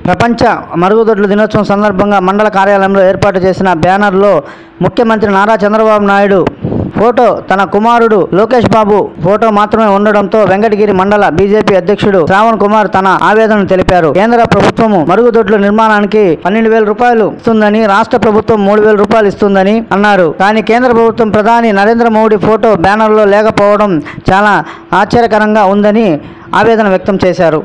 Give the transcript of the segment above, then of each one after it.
ప్రపంచ మరుగుదొడ్ల దినోత్సవం సందర్భంగా మండల కార్యాలయంలో ఏర్పాటు చేసిన బ్యానర్లో ముఖ్యమంత్రి నారా చంద్రబాబు నాయుడు ఫోటో, తన కుమారుడు లోకేష్ బాబు ఫోటో మాత్రమే ఉండడంతో వెంకటగిరి మండల బీజేపీ అధ్యక్షుడు శ్రావణ్ కుమార్ తన ఆవేదనను తెలిపారు. కేంద్ర ప్రభుత్వము మరుగుదొడ్ల నిర్మాణానికి 12,000 రూపాయలు ఇస్తుందని, రాష్ట్ర ప్రభుత్వం 3,000 రూపాయలు ఇస్తుందని అన్నారు. కానీ కేంద్ర ప్రభుత్వం ప్రధాని నరేంద్ర మోడీ ఫోటో బ్యానర్లో లేకపోవడం చాలా ఆశ్చర్యకరంగా ఉందని ఆవేదన వ్యక్తం చేశారు.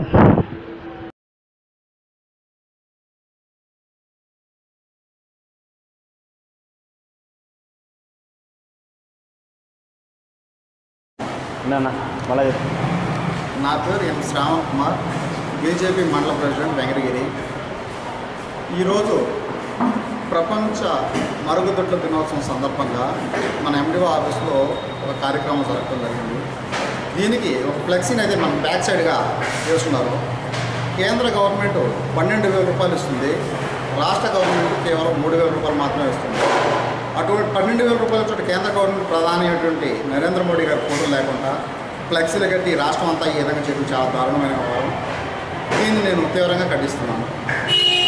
నా పేరు M Shravan Kumar, BJP mandal president Venkatagiri. ఈరోజు ప్రపంచ మరుగుదొడ్ల దినోత్సవం సందర్భంగా మన ఎండిఓ ఆఫీస్లో ఒక కార్యక్రమం జరగడం జరిగింది. దీనికి ఒక ఫ్లెక్సీని అయితే మన బ్యాక్ సైడ్గా చేస్తున్నారు. కేంద్ర గవర్నమెంట్ 12,000 రూపాయలు ఇస్తుంది, రాష్ట్ర గవర్నమెంట్ కేవలం 3,000 రూపాయలు మాత్రమే ఇస్తుంది. అటువంటి 12,000 రూపాయల చోట కేంద్ర గవర్నమెంట్ ప్రధాని అయినటువంటి నరేంద్ర మోడీ గారి ఫోటో లేకుండా ఫ్లెక్సీలు కట్టి రాష్ట్రం అంతా ఈ విధంగా చెప్పి చాలా దారుణమైన వ్యవహారం. దీన్ని నేను తీవ్రంగా ఖండిస్తున్నాను.